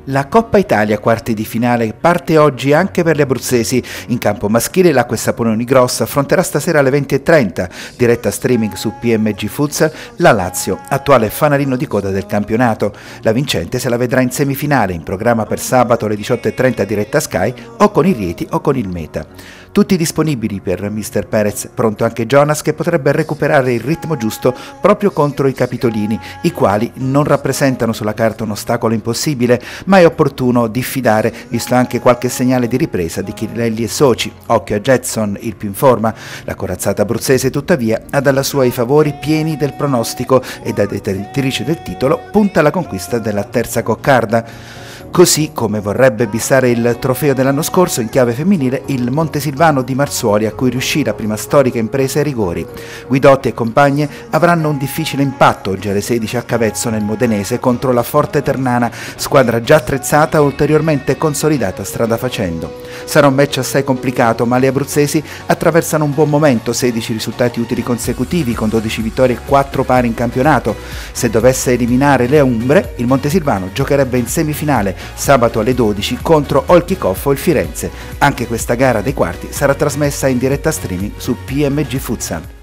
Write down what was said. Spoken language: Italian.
La Coppa Italia quarti di finale parte oggi anche per gli abruzzesi. In campo maschile l'Acqua e Sapone Unigross affronterà stasera alle 20:30, diretta streaming su PMG Futsal, la Lazio, attuale fanalino di coda del campionato. La vincente se la vedrà in semifinale, in programma per sabato alle 18:30 diretta Sky, o con il Rieti o con il Meta. Tutti disponibili per Mister Perez, pronto anche Jonas che potrebbe recuperare il ritmo giusto proprio contro i capitolini, i quali non rappresentano sulla carta un ostacolo impossibile, ma è opportuno diffidare, visto anche qualche segnale di ripresa di Chirelli e soci. Occhio a Jetson, il più in forma. La corazzata abruzzese tuttavia ha dalla sua i favori pieni del pronostico e da detentrice del titolo punta alla conquista della terza coccarda. Così come vorrebbe bissare il trofeo dell'anno scorso in chiave femminile il Montesilvano di Marzuoli, a cui riuscì la prima storica impresa ai rigori. Guidotti e compagne avranno un difficile impatto oggi alle 16 a Cavezzo nel Modenese contro la Forte Ternana, squadra già attrezzata e ulteriormente consolidata strada facendo. Sarà un match assai complicato, ma le abruzzesi attraversano un buon momento, 16 risultati utili consecutivi con 12 vittorie e 4 pari in campionato. Se dovesse eliminare le Umbre, il Montesilvano giocherebbe in semifinale sabato alle 12 contro o il Kickoff o il Firenze. Anche questa gara dei quarti sarà trasmessa in diretta streaming su PMG Futsal.